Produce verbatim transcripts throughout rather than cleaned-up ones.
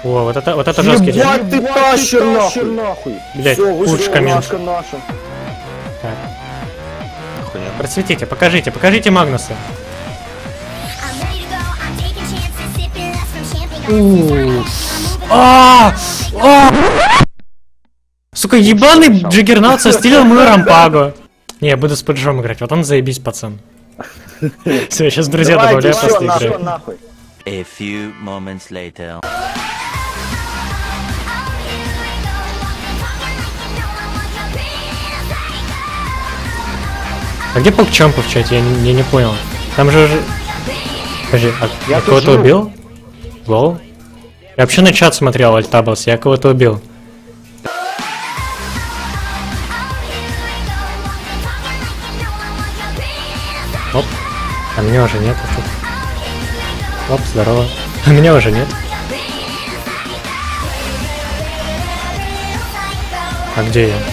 О, вот это, вот это жесткий. Ебать ты тащер нахуй! Блять, пушка меньше. Наша. Так. Просветите, покажите, покажите Магнуса. А, а! Сука, ебаный Джиггернаут состилил мою рампагу. Не, я буду с Пэджом играть, вот он заебись, пацан. Все, сейчас друзья добавляют после игры. A few moments later. А где Покчампа в чате? Я не, я не понял. Там же... же... Подожди, а я кого-то убил? Гол? Я вообще на чат смотрел, Альтаблс, я кого-то убил. Оп. А меня уже нет. Оп, здорово. А меня уже нет. А где я?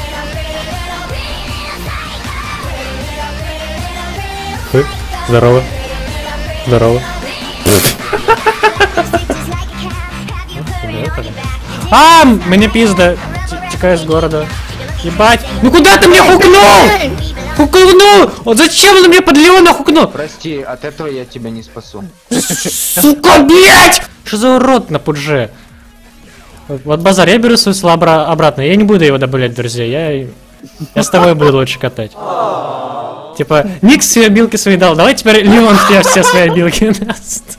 Вы? Здорово. Здорово. А, мне пизда. Текай из города. Ебать. Ну куда ты мне хукнул? Хукнул! Вот зачем он мне под Леона хукнул? Прости, от этого я тебя не спасу. Сука, блять! Что за урод на пудже? Вот базар, я беру свой слабо обратно. Я не буду его добавлять, друзья. Я, я с тобой буду лучше катать. Типа, Никс все обилки свои дал. Давай теперь Леон все, все свои обилки даст.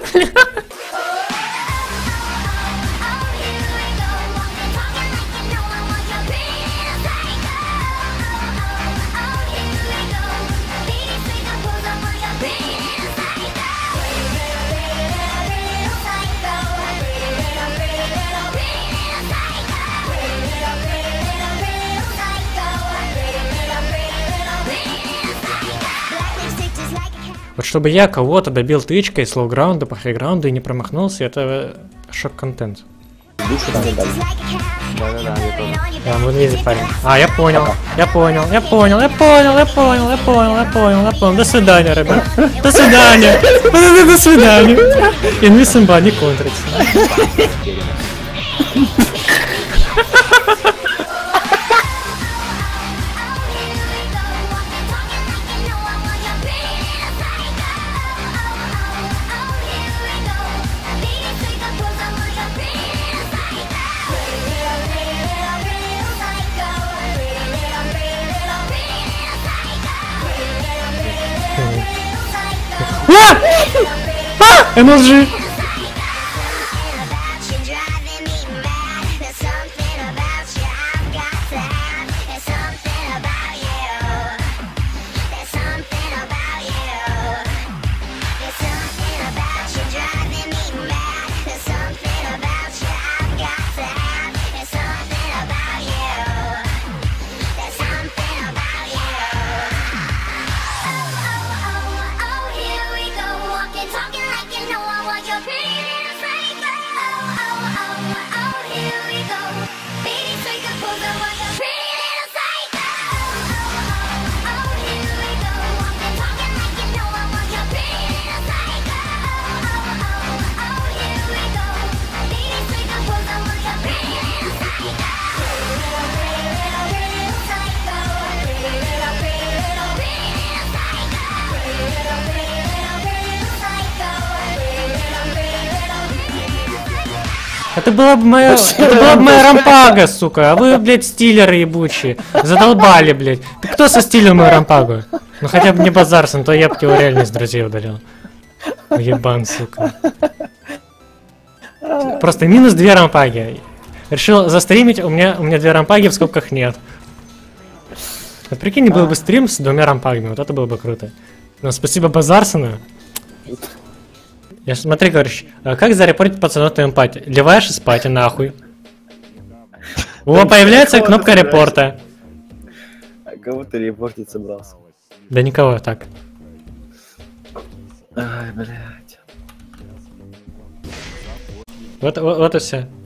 Вот чтобы я кого-то добил тычкой с лоу-граунда по хайграунду и не промахнулся, это шок-контент. Да-да-да, я тоже. Да, мы видим парень. А, я понял, я понял, я понял, я понял, я понял, я понял, я понял, я понял. До свидания, ребят. До свидания. До свидания. Инвиз имба не контрится. А! А! эн эс джи! Это была бы моя, это была бы моя рампага, сука, а вы, блядь, стилеры ебучие. Задолбали, блядь. Ты кто состилил мою рампагу? Ну хотя бы не базарсон, то я бы его реально из друзей удалил. Ебан, сука. Просто минус две рампаги. Решил застримить, у меня, у меня две рампаги в скобках нет. Вот прикинь, был бы стрим с двумя рампагами, вот это было бы круто. Но спасибо Базарсону. Я смотри, короче, как зарепортить пацану эмпати? Ливаешь из пати нахуй. У него появляется кнопка репорта. А кого ты репортить собрался? Да никого, так. Ай, блядь. Вот, вот, вот и все.